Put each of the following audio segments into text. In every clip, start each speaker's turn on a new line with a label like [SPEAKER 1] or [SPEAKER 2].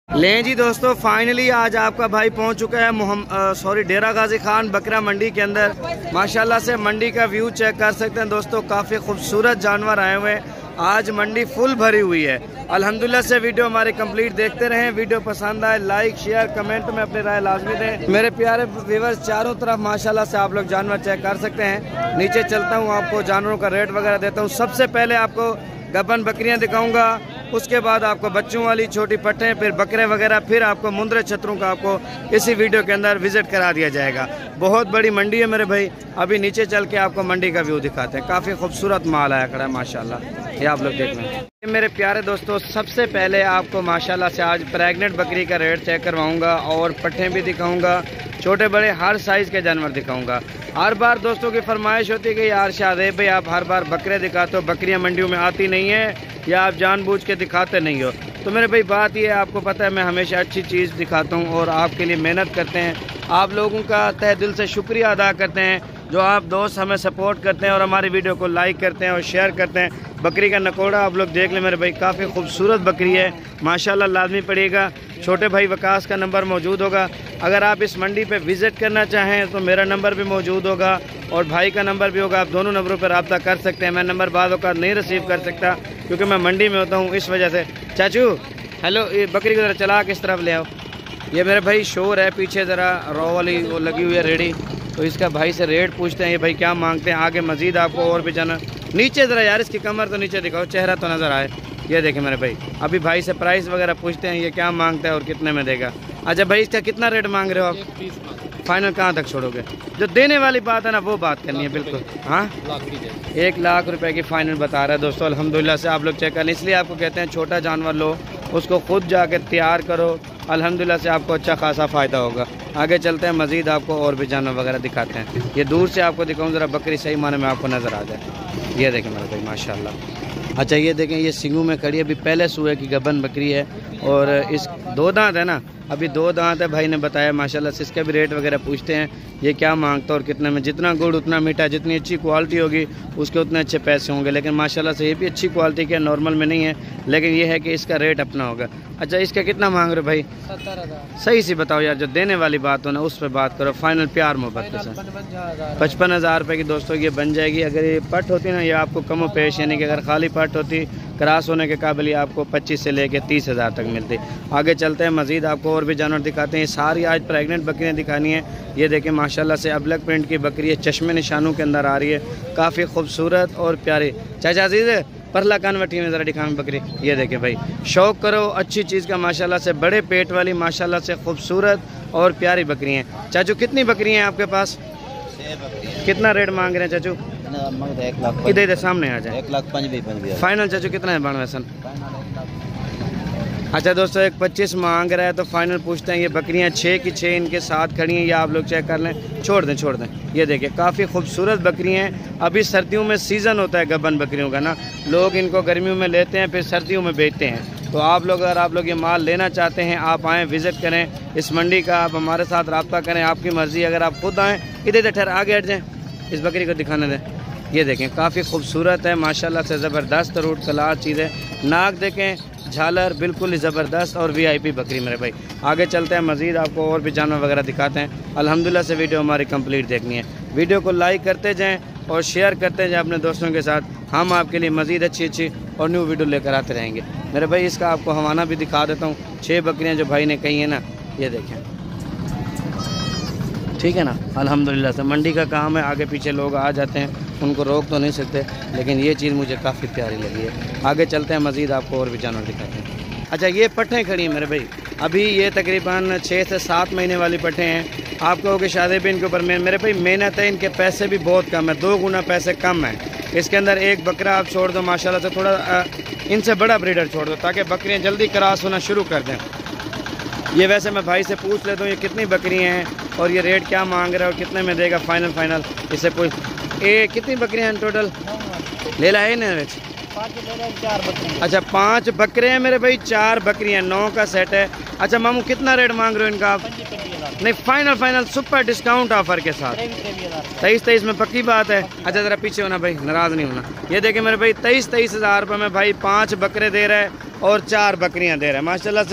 [SPEAKER 1] लें जी दोस्तों, फाइनली आज आपका भाई पहुंच चुका है डेरा गाजी खान बकरा मंडी के अंदर। माशाल्लाह से मंडी का व्यू चेक कर सकते हैं दोस्तों, काफ़ी खूबसूरत जानवर आए हुए हैं। आज मंडी फुल भरी हुई है अल्हम्दुलिल्लाह से। वीडियो हमारे कंप्लीट देखते रहें। वीडियो पसंद आए लाइक शेयर कमेंट में अपनी राय लाजमी दें। मेरे प्यारे व्यूअर्स, चारों तरफ माशाल्लाह से आप लोग जानवर चेक कर सकते हैं। नीचे चलता हूँ, आपको जानवरों का रेट वगैरह देता हूँ। सबसे पहले आपको गबन बकरियां दिखाऊंगा, उसके बाद आपको बच्चों वाली छोटी पट्टें, फिर बकरे वगैरह, फिर आपको मुंदरे छतरों का आपको इसी वीडियो के अंदर विजिट करा दिया जाएगा। बहुत बड़ी मंडी है मेरे भाई। अभी नीचे चल के आपको मंडी का व्यू दिखाते हैं। काफ़ी खूबसूरत माल आया खड़ा है माशाल्लाह, ये आप लोग देख रहे हैं। मेरे प्यारे दोस्तों, सबसे पहले आपको माशाल्लाह से आज प्रेग्नेंट बकरी का रेट चेक करवाऊँगा और पट्टें भी दिखाऊँगा, छोटे बड़े हर साइज़ के जानवर दिखाऊंगा। हर बार दोस्तों की फरमाइश होती है कि यार शाहज़ैब भाई आप हर बार बकरे दिखाते हो, बकरियां मंडियों में आती नहीं है या आप जानबूझ के दिखाते नहीं हो। तो मेरे भाई बात ये है, आपको पता है मैं हमेशा अच्छी चीज़ दिखाता हूं और आपके लिए मेहनत करते हैं। आप लोगों का तहे दिल से शुक्रिया अदा करते हैं जो आप दोस्त हमें सपोर्ट करते हैं और हमारी वीडियो को लाइक करते हैं और शेयर करते हैं। बकरी का नकोड़ा आप लोग देख लें मेरे भाई, काफ़ी खूबसूरत बकरी है माशाल्लाह। लाजमी पड़ेगा। छोटे भाई वकास का नंबर मौजूद होगा। अगर आप इस मंडी पे विज़िट करना चाहें तो मेरा नंबर भी मौजूद होगा और भाई का नंबर भी होगा। आप दोनों नंबरों पर रब्ता कर सकते हैं। मैं नंबर बाद का नहीं रिसीव कर सकता क्योंकि मैं मंडी में होता हूँ, इस वजह से। चाचू हेलो, ये बकरी को ज़रा चला किस तरफ ले आओ। ये मेरे भाई शोर है पीछे, ज़रा रॉ वाली वो लगी हुई है रेडी, तो इसका भाई से रेट पूछते हैं ये भाई क्या मांगते हैं। आगे मजीद आपको और भी जाना। नीचे ज़रा यार इसकी कमर तो नीचे दिखाओ, चेहरा तो नज़र आए। ये देखें मेरे भाई, अभी भाई से प्राइस वगैरह पूछते हैं ये क्या मांगता है और कितने में देगा। अच्छा भाई, इसका कितना रेट मांग रहे हो आप? फाइनल कहाँ तक छोड़ोगे? जो देने वाली बात है ना वो बात करनी है बिल्कुल। हाँ, 1 लाख रुपए की फाइनल बता रहा है दोस्तों अल्हम्दुलिल्लाह से। आप लोग चेक कर लें, इसलिए आपको कहते हैं छोटा जानवर लो, उसको खुद जाकर तैयार करो, अल्हम्दुलिल्लाह से आपको अच्छा खासा फ़ायदा होगा। आगे चलते हैं, मज़ीद आपको और भी जानवर वगैरह दिखाते हैं। ये दूर से आपको दिखाऊँ ज़रा, बकरी सही माने में आपको नज़र आ जाए। ये देखें मेरे भाई माशाल्लाह। अच्छा ये देखें, ये सिंगू में खड़ी है, अभी पहले सूए की गबन बकरी है और इस 2 दांत है ना, अभी 2 दांत है। भाई ने बताया माशाल्लाह से। इसके भी रेट वगैरह पूछते हैं ये क्या मांगता है और कितने में। जितना गुड़ उतना मीठा, जितनी अच्छी क्वालिटी होगी उसके उतने अच्छे पैसे होंगे। लेकिन माशाल्लाह से ये भी अच्छी क्वालिटी के, नॉर्मल में नहीं है, लेकिन ये है कि इसका रेट अपना होगा। अच्छा इसका कितना मांग रहे भाई?
[SPEAKER 2] 70,000।
[SPEAKER 1] सही सी बताओ यार, जो देने वाली बात हो ना उस पर बात करो। फाइनल प्यार मोहब्बत के साथ 55,000 रुपये की दोस्तों ये बन जाएगी। अगर ये पट होती ना, ये आपको कम पेश, यानी कि अगर खाली पट होती क्रॉस होने के काबिल ही आपको 25 से लेके 30,000 तक मिलती। आगे चलते हैं, मज़ीद आपको और भी जानवर दिखाते हैं। सारी आज प्रेग्नेंट बकरियां दिखानी है। ये देखें माशाल्लाह से अबलक प्रिंट की बकरी है, चश्मे निशानों के अंदर आ रही है, काफ़ी खूबसूरत और प्यारी। चाचा अजीज़ परला कानवटी में ज़रा दिखाएं बकरी। ये देखें भाई, शौक़ करो अच्छी चीज़ का माशाल्लाह से। बड़े पेट वाली माशाल्लाह से खूबसूरत और प्यारी बकरी हैं। चाचू कितनी बकरी हैं आपके पास? कितना रेट मांग रहे हैं चाचू?
[SPEAKER 2] 1 लाख।
[SPEAKER 1] इधर सामने आ जाए।
[SPEAKER 2] 1,05,000
[SPEAKER 1] फाइनल चाचू कितना है बनवेसन? अच्छा दोस्तों, 1,25 मांग रहा है तो फाइनल पूछते हैं। ये बकरियां 6 की 6 इनके साथ खड़ी हैं, ये आप लोग चेक कर लें। छोड़ दें। ये देखिए काफ़ी खूबसूरत बकरियां हैं। अभी सर्दियों में सीज़न होता है गबन बकरियों का ना, लोग इनको गर्मियों में लेते हैं फिर सर्दियों में बेचते हैं। तो आप लोग अगर आप लोग ये माल लेना चाहते हैं, आप आएँ विज़िट करें इस मंडी का, आप हमारे साथ रब्ता करें, आपकी मर्ज़ी। अगर आप खुद आएँ, इधर ठहर आगे हट जाएँ, इस बकरी को दिखाने दें। ये देखें काफ़ी खूबसूरत है माशाल्लाह से, ज़बरदस्त रूट सलाद चीज़ है। नाक देखें, झालर बिल्कुल ही ज़बरदस्त और VIP बकरी मेरे भाई। आगे चलते हैं, मज़ीद आपको और भी जानवर वगैरह दिखाते हैं। अल्हम्दुलिल्लाह से वीडियो हमारी कंप्लीट देखनी है। वीडियो को लाइक करते जाएं और शेयर करते जाएं अपने दोस्तों के साथ। हम आपके लिए मज़ीद अच्छी और न्यू वीडियो लेकर आते रहेंगे मेरे भाई। इसका आपको हवाना भी दिखा देता हूँ। 6 बकरियाँ जो भाई ने कही है ना, ये देखें, ठीक है ना। अल्हम्दुलिल्लाह से मंडी का काम है, आगे पीछे लोग आ जाते हैं, उनको रोक तो नहीं सकते, लेकिन ये चीज़ मुझे काफ़ी प्यारी लगी है। आगे चलते हैं, मज़ीद आपको और भी जानवर दिखाते हैं। अच्छा ये पट्टें खड़ी हैं मेरे भाई, अभी ये तकरीबन 6 से 7 महीने वाली पट्टें हैं। आप कहोगे शाहज़ैब इनके ऊपर मेरे भाई मेहनत है, इनके पैसे भी बहुत कम है, 2 गुना पैसे कम है। इसके अंदर एक बकरा आप छोड़ दो माशाल्लाह से, थोड़ा इनसे बड़ा ब्रीडर छोड़ दो ताकि बकरियाँ जल्दी क्रॉस होना शुरू कर दें। ये वैसे मैं भाई से पूछ लेता हूँ ये कितनी बकरियाँ हैं और ये रेट क्या मांग रहा है और कितने में देगा फाइनल इससे पूछ। ये कितनी बकरियाँ हैं टोटल? ले ला है ना?
[SPEAKER 2] 4 बकरी।
[SPEAKER 1] अच्छा 5 बकरे हैं मेरे भाई, 4 बकरियाँ, 9 का सेट है। अच्छा मामू कितना रेट मांग रहे हो इनका आप?
[SPEAKER 2] 25,000।
[SPEAKER 1] नहीं फाइनल सुपर डिस्काउंट ऑफर के साथ 23 में पक्की बात है। अच्छा ज़रा पीछे होना भाई, नाराज़ नहीं होना। ये देखिए मेरे भाई 23,000 रुपये में भाई 5 बकरे दे रहा है और 4 बकरियां दे रहा है माशाल्लाह से।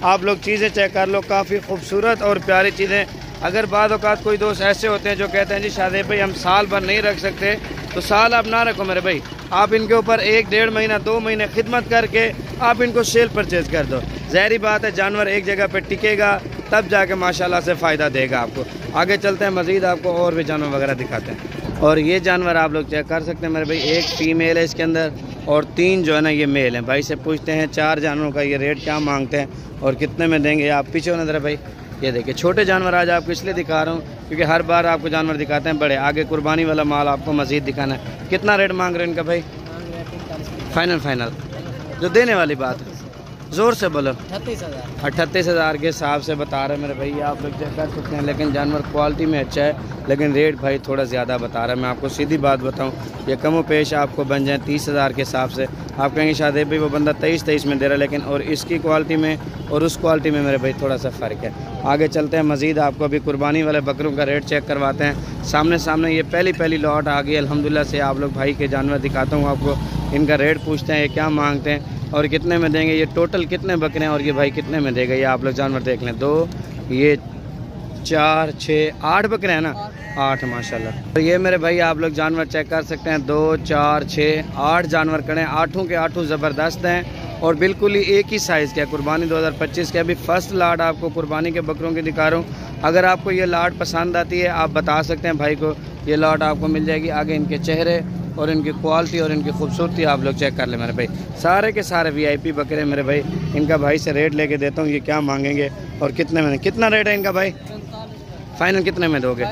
[SPEAKER 1] आप लोग चीज़ें चेक कर लो, काफ़ी खूबसूरत और प्यारी चीज़ें। अगर बाद औक़ात कोई दोस्त ऐसे होते हैं जो कहते हैं जी शाहज़ैब भाई हम साल भर नहीं रख सकते, तो साल आप ना रखो मेरे भाई, आप इनके ऊपर 1-1.5 महीना 2 महीने खिदमत करके आप इनको सेल परचेज़ कर दो। ज़ाहिर बात है जानवर एक जगह पे टिकेगा तब जाके माशाल्लाह से फ़ायदा देगा आपको। आगे चलते हैं, मज़ीद आपको और भी जानवर वगैरह दिखाते हैं। और ये जानवर आप लोग चेक कर सकते हैं मेरे भाई, एक फ़ीमेल है इसके अंदर और 3 जो है ना ये मेल हैं। भाई से पूछते हैं 4 जानवरों का ये रेट क्या मांगते हैं और कितने में देंगे। आप पीछे नजर भाई, ये देखिए छोटे जानवर आज आपको इसलिए दिखा रहा हूँ क्योंकि हर बार आपको जानवर दिखाते हैं बड़े, आगे कुर्बानी वाला माल आपको मज़ीद दिखाना है। कितना रेट मांग रहे हैं इनका भाई? फाइनल जो देने वाली बात है, ज़ोर से बोलो। 38,000 के हिसाब से बता रहे हैं मेरे भाई, आप लोग चेक कर सकते हैं। लेकिन जानवर क्वालिटी में अच्छा है, लेकिन रेट भाई थोड़ा ज़्यादा बता रहा है। मैं आपको सीधी बात बताऊं, ये कम व पेश आपको बन जाए 30,000 के हिसाब से। आप कहेंगे शायद भाई वो बंदा 23 में दे रहा है, लेकिन और इसकी क्वालिटी में और उस क्वालिटी में मेरे भाई थोड़ा सा फ़र्क है। आगे चलते हैं, मज़ीद आपको अभी कुर्बानी वाले बकरों का रेट चेक करवाते हैं। सामने ये पहली लॉट आ गई अल्हम्दुलिल्लाह से। आप लोग भाई के जानवर दिखाता हूँ आपको, इनका रेट पूछते हैं ये क्या मांगते हैं और कितने में देंगे, ये टोटल कितने बकरे हैं और ये भाई कितने में देगा। ये आप लोग जानवर देख लें, 2 ये 4 6 8 बकरे हैं ना, 8 माशाल्लाह। तो ये मेरे भाई आप लोग जानवर चेक कर सकते हैं, 2 4 6 8 जानवर खड़े हैं। 8 के 8 ज़बरदस्त हैं और बिल्कुल ही एक ही साइज़ के। कुर्बानी 2025 के अभी फर्स्ट लाट आपको कुर्बानी के बकरों की दिखा रहा हूँ। अगर आपको ये लाट पसंद आती है आप बता सकते हैं भाई को, ये लाट आपको मिल जाएगी। आगे इनके चेहरे और इनकी क्वालिटी और इनकी खूबसूरती आप लोग चेक कर लें मेरे भाई। सारे के सारे VIP बकरे मेरे भाई। इनका भाई से रेट लेके देता हूँ, ये क्या मांगेंगे और कितने में, कितना रेट है इनका भाई? फाइनल कितने में दोगे?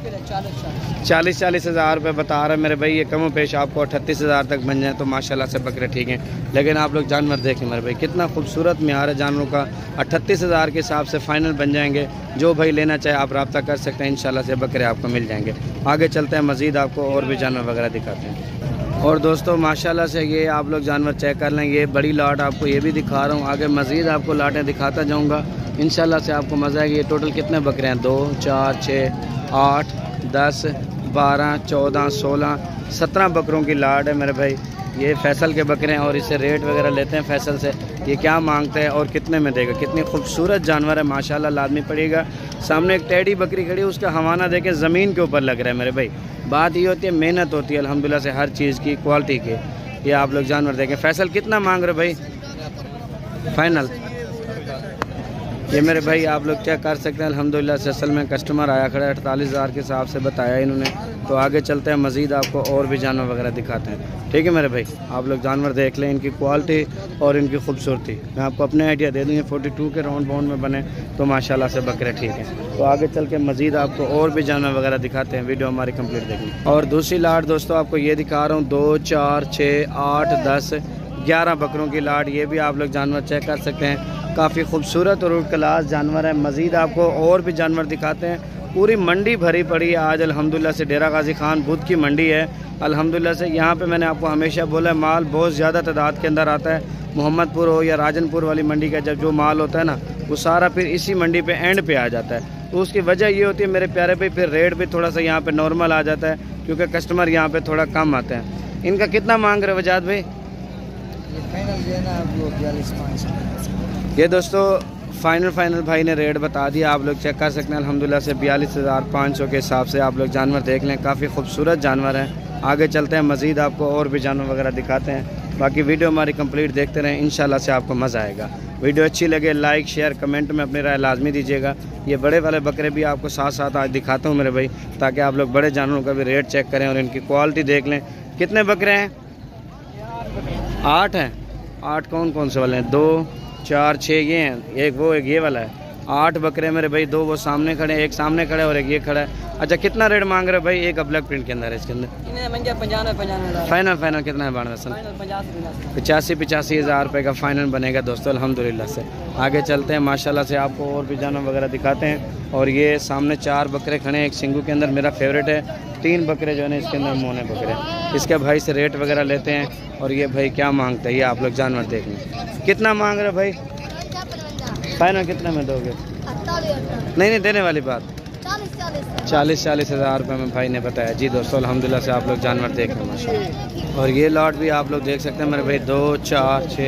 [SPEAKER 1] 40 हज़ार रुपये बता रहे मेरे भाई। ये कम पेश आपको 38,000 तक बन जाए तो माशाल्लाह से बकरे ठीक हैं। लेकिन आप लोग जानवर देखें मेरे भाई, कितना खूबसूरत म्यार है जानवरों का। 38,000 के हिसाब से फ़ाइनल बन जाएंगे। जो भाई लेना चाहे आप रब्ता कर सकते हैं, इंशाल्लाह से बकरे आपको मिल जाएंगे। आगे चलते हैं, मज़ीद आपको और भी जानवर वगैरह दिखाते हैं। और दोस्तों माशाल्लाह से ये आप लोग जानवर चेक कर लें, ये बड़ी लाट आपको ये भी दिखा रहा हूँ। आगे मज़ीद आपको लाटें दिखाता जाऊँगा, इंशाल्लाह से आपको मज़ा आएगा। ये टोटल कितने बकरे हैं? 2 4 6 8 10 12 14 16 17 बकरों की लाट है मेरे भाई। ये फैसल के बकरे हैं और इसे रेट वगैरह लेते हैं फैसल से, ये क्या मांगते हैं और कितने में देगा। कितनी खूबसूरत जानवर है माशाल्लाह, लाजमी पड़ेगा। सामने एक टेडी बकरी खड़ी है, उसका हवाना देके ज़मीन के ऊपर लग रहा है मेरे भाई। बात ये होती है, मेहनत होती है अल्हम्दुलिल्लाह से हर चीज़ की, क्वालिटी की। ये आप लोग जानवर देखें। फैसल कितना मांग रहे भाई? फाइनल ये मेरे भाई आप लोग चेक कर सकते हैं अल्हम्दुलिल्लाह से। असल में कस्टमर आया खड़ा है, 48,000 के हिसाब से बताया इन्होंने। तो आगे चलते हैं, मज़ीद आपको और भी जानवर वगैरह दिखाते हैं। ठीक है मेरे भाई, आप लोग जानवर देख लें, इनकी क्वालिटी और इनकी खूबसूरती। मैं आपको अपने आइडिया दे दूँगी, 42 के राउंड बाउंड में बने तो माशाल्लाह से बकरे ठीक हैं। तो आगे चल के मज़ीद आपको और भी जानवर वगैरह दिखाते हैं। वीडियो हमारी कंप्लीट देखें। और दूसरी लाट दोस्तों आपको ये दिखा रहा हूँ, 2 4 6 8 10 11 बकरों की लाट। ये भी आप लोग जानवर चेक कर सकते हैं, काफ़ी खूबसूरत और क्लास जानवर है। मज़ीद आपको और भी जानवर दिखाते हैं। पूरी मंडी भरी पड़ी है आज अल्हम्दुलिल्लाह से। डेरा गाजी खान बुध की मंडी है अल्हम्दुलिल्लाह से। यहाँ पे मैंने आपको हमेशा बोला है, माल बहुत ज़्यादा तादाद के अंदर आता है। मोहम्मदपुर हो या राजनपुर वाली मंडी का जब जो माल होता है ना, वो सारा फिर इसी मंडी पे एंड पे आ जाता है। तो उसकी वजह ये होती है मेरे प्यारे भाई, फिर रेट भी थोड़ा सा यहाँ पर नॉर्मल आ जाता है क्योंकि कस्टमर यहाँ पर थोड़ा कम आते हैं। इनका कितना मांग रहे वजाद भाई? ये दोस्तों फाइनल भाई ने रेट बता दिया, आप लोग चेक कर सकते हैं अल्हम्दुलिल्लाह से। 42,500 के हिसाब से आप लोग जानवर देख लें, काफ़ी खूबसूरत जानवर हैं। आगे चलते हैं, मज़ीद आपको और भी जानवर वगैरह दिखाते हैं। बाकी वीडियो हमारी कंप्लीट देखते रहें, इंशाल्लाह से आपको मज़ा आएगा। वीडियो अच्छी लगे लाइक शेयर कमेंट में अपनी राय लाजमी दीजिएगा। ये बड़े वाले बकरे भी आपको साथ साथ आज दिखाता हूँ मेरे भाई, ताकि आप लोग बड़े जानवरों का भी रेट चेक करें और इनकी क्वालिटी देख लें। कितने बकरे हैं? 8 हैं। 8 कौन से वाले हैं? 2 4 6 ये हैं, एक वो एक ये वाला है। 8 बकरे मेरे भाई, 2 वो सामने खड़े हैं, एक सामने खड़े और एक ये खड़ा है। अच्छा कितना रेट मांग रहे भाई? एक ब्लैक प्रिंट के अंदर है, इसके अंदर फाइनल कितना है? 85 हज़ार रुपये का फाइनल बनेगा दोस्तों अल्हम्दुलिल्लाह से। आगे चलते हैं, माशाल्लाह से आपको और भी जानवर वगैरह दिखाते हैं। और ये सामने 4 बकरे खड़े हैं, एक सिंगू के अंदर मेरा फेवरेट है। 3 बकरे जो है ना इसके अंदर मोने बकरे। इसके भाई से रेट वगैरह लेते हैं और ये भाई क्या मांगते हैं, ये आप लोग जानवर देख लें। कितना मांग रहे भाई? फाइनल कितने में दोगे? नहीं देने वाली बात 40 हज़ार रुपये में भाई ने बताया। जी दोस्तों अल्हम्दुलिल्लाह से आप लोग जानवर देख रहे हैं माशाल्लाह। और ये लॉट भी आप लोग देख सकते हैं मेरे भाई, 2 4 6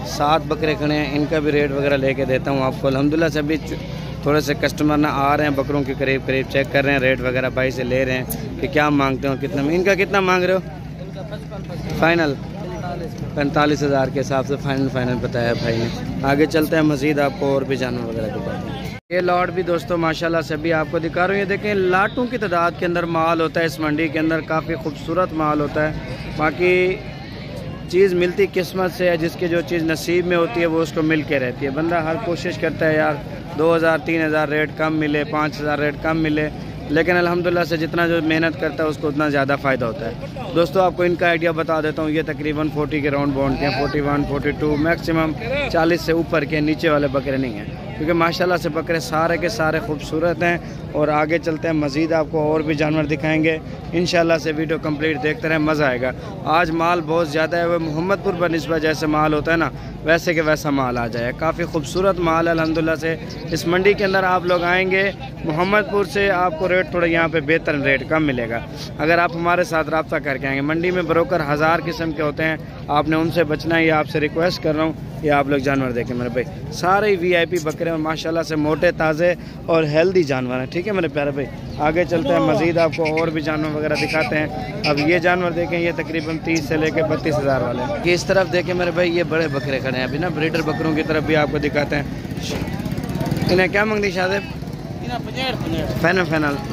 [SPEAKER 1] 7 बकरे खड़े हैं, इनका भी रेट वगैरह लेके देता हूँ आपको। अल्हम्दुलिल्लाह से अभी थोड़े से कस्टमर ना आ रहे हैं, बकरों के करीब करीब चेक कर रहे हैं, रेट वगैरह भाई से ले रहे हैं कि क्या मांगते हो, कितना। इनका कितना मांग रहे हो? फाइनल 45,000 के हिसाब से फाइनल बताया भाई ने। आगे चलते हैं, मज़ीद आपको और भी जानवर वगैरह दिखाते हैं। ये लॉट भी दोस्तों माशाल्लाह से भी आपको दिखा रहा हूँ। ये देखें, लाटों की तादाद के अंदर माल होता है इस मंडी के अंदर, काफ़ी खूबसूरत माल होता है। बाकी चीज़ मिलती किस्मत से है, जिसकी जो चीज़ नसीब में होती है वो उसको मिल के रहती है। बंदा हर कोशिश करता है यार 2,000-3,000 रेट कम मिले, 5,000 रेट कम मिले, लेकिन अल्हम्दुलिल्लाह से जितना जो मेहनत करता है उसको उतना ज़्यादा फ़ायदा होता है। दोस्तों आपको इनका आइडिया बता देता हूँ, ये तकरीबन 40 के राउंड बाउंड के हैं, 41, 42 मैक्सिमम 40 से ऊपर के, नीचे वाले बकरे नहीं हैं, क्योंकि माशाल्लाह से बकरे सारे के सारे खूबसूरत हैं। और आगे चलते हैं, मज़ीद आपको और भी जानवर दिखाएंगे इंशाल्लाह से। वीडियो कंप्लीट देखते रहें, मज़ा आएगा। आज माल बहुत ज़्यादा है, वह मोहम्मदपुर बनस्बत जैसे माल होता है ना, वैसे के वैसा माल आ जाए। काफ़ी खूबसूरत माल है अल्हम्दुलिल्लाह से। इस मंडी के अंदर आप लोग आएंगे मोहम्मदपुर से, आपको रेट थोड़ा यहाँ पे बेहतर रेट कम मिलेगा अगर आप हमारे साथ रब्ता करके आएंगे। मंडी में ब्रोकर 1000 किस्म के होते हैं, आपने उनसे बचना है, ये आपसे रिक्वेस्ट कर रहा हूँ। ये आप लोग जानवर देखें मेरे भाई, सारे ही VIP बकरे हैं माशाल्लाह से, मोटे ताज़े और हेल्दी जानवर हैं। ठीक है मेरे प्यारे भाई, आगे चलते हैं, मज़ीद आपको और भी जानवर वगैरह दिखाते हैं। अब ये जानवर देखें, ये तकरीबन 30 से लेकर 32,000 वाले हैं। ये इस तरफ देखें मेरे भाई, ये बड़े बकरे खड़े हैं अभी ना, ब्रीडर बकरों की तरफ भी आपको दिखाते हैं। इन्हें क्या मांगती शाहज़ैब? फाइनल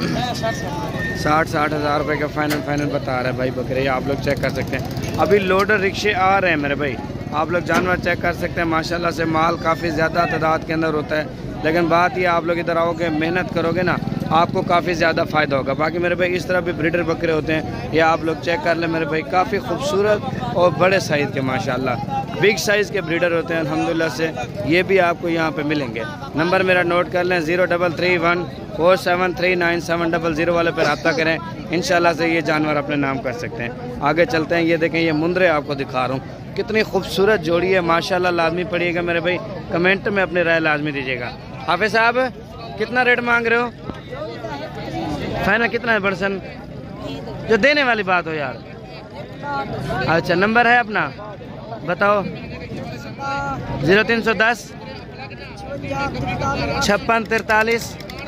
[SPEAKER 1] 60 हज़ार रुपये का फाइनल बता रहा है भाई बकरे, आप लोग चेक कर सकते हैं। अभी लोडर रिक्शे आ रहे हैं मेरे भाई, आप लोग जानवर चेक कर सकते हैं। माशाल्लाह से माल काफ़ी ज़्यादा तादाद के अंदर होता है, लेकिन बात ये आप लोग इधर आओगे, मेहनत करोगे ना, आपको काफ़ी ज़्यादा फ़ायदा होगा। बाकी मेरे भाई इस तरह भी ब्रीडर बकरे होते हैं, ये आप लोग चेक कर लें मेरे भाई, काफ़ी खूबसूरत और बड़े साइज़ के माशाल्लाह बिग साइज़ के ब्रीडर होते हैं अल्हम्दुलिल्लाह से। ये भी आपको यहाँ पे मिलेंगे। नंबर मेरा नोट कर लें, 0331473970 वाले पर रब्ता करें, इंशाल्लाह से ये जानवर अपने नाम कर सकते हैं। आगे चलते हैं, ये देखें, ये मुंदरे आपको दिखा रहा हूँ, कितनी खूबसूरत जोड़ी है माशाल्लाह। लाजमी पड़िएगा मेरे भाई, कमेंट में अपनी राय लाजमी दीजिएगा। हाफिज़ साहब कितना रेट मांग रहे हो? फाइनल कितना है बड़सन? जो देने वाली बात हो यार। अच्छा, नंबर है अपना बताओ? 0310 56 43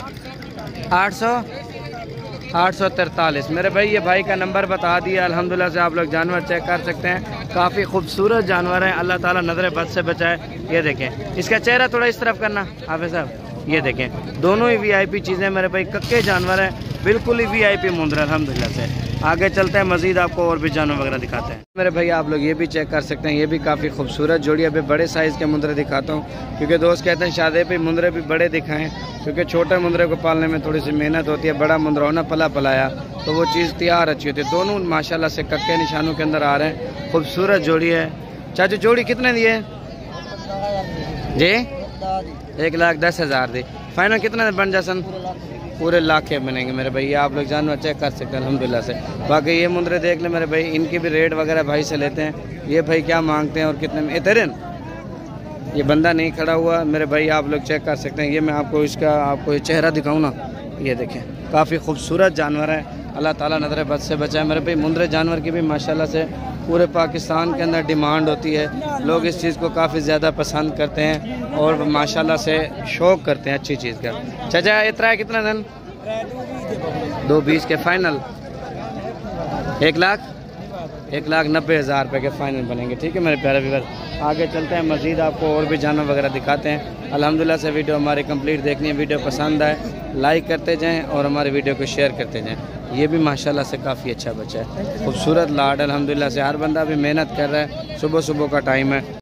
[SPEAKER 1] 843 मेरे भाई, ये भाई का नंबर बता दिया। अल्हम्दुलिल्लाह से आप लोग जानवर चेक कर सकते हैं, काफ़ी खूबसूरत जानवर हैं, अल्लाह ताला नज़र बद से बचाए। ये देखें, इसका चेहरा थोड़ा इस तरफ करना हाफिज़ साहब, ये देखें, दोनों ही VIP चीज़ें मेरे भाई, कक्के जानवर हैं, बिल्कुल ही VIP मुंदर अल्हम्दुलिल्लाह से। आगे चलते हैं, मज़ीद आपको और भी जानवर वगैरह दिखाते हैं मेरे भाई। आप लोग ये भी चेक कर सकते हैं, ये भी काफ़ी खूबसूरत जोड़ी। अभी बड़े साइज़ के मुंदरे दिखाता हूँ, क्योंकि दोस्त कहते हैं शादी पे मुंदरे भी बड़े दिखाएं, क्योंकि छोटे मुंदरे को पालने में थोड़ी सी मेहनत होती है, बड़ा मुंदरा होना पलाया तो वो चीज़ तैयार अच्छी होती है। दोनों माशाल्लाह से कक्के निशानों के अंदर आ रहे हैं, खूबसूरत जोड़ी है। चाचू जोड़ी कितने दिए जी? 1,10,000 दी। फाइनल कितना बन जासन? पूरे लाख के बनेंगे मेरे भाई, ये आप लोग जानवर चेक कर सकते हैं अल्हम्दुलिल्लाह से। बाकी ये मुंदरे देख ले मेरे भाई, इनकी भी रेट वगैरह भाई से लेते हैं, ये भाई क्या मांगते हैं और कितने में। इतने ये बंदा नहीं खड़ा हुआ मेरे भाई, आप लोग चेक कर सकते हैं। ये मैं आपको आपको ये चेहरा दिखाऊँ ना, ये देखें, काफ़ी खूबसूरत जानवर है, अल्लाह ताला नज़र बद से बचाए मेरे भाई। मुंदरे जानवर की भी माशाल्लाह से पूरे पाकिस्तान के अंदर डिमांड होती है, लोग इस चीज़ को काफ़ी ज़्यादा पसंद करते हैं और माशाल्लाह से शौक़ करते हैं अच्छी चीज़ का। चाचा इतना है कितना धन? 2,20 के फाइनल 1,90,000 रुपये के फाइनल बनेंगे। ठीक है मेरे प्यारे व्यूअर, आगे चलते हैं, मज़ीद आपको और भी जानवर वगैरह दिखाते हैं। अल्हम्दुलिल्लाह से वीडियो हमारी कंप्लीट देखनी है, वीडियो पसंद आए लाइक करते जाएं और हमारे वीडियो को शेयर करते जाएं। ये भी माशाल्लाह से काफ़ी अच्छा बच्चा है, खूबसूरत लाड अल्हम्दुलिल्लाह से। हर बंदा भी मेहनत कर रहा है, सुबह का टाइम है।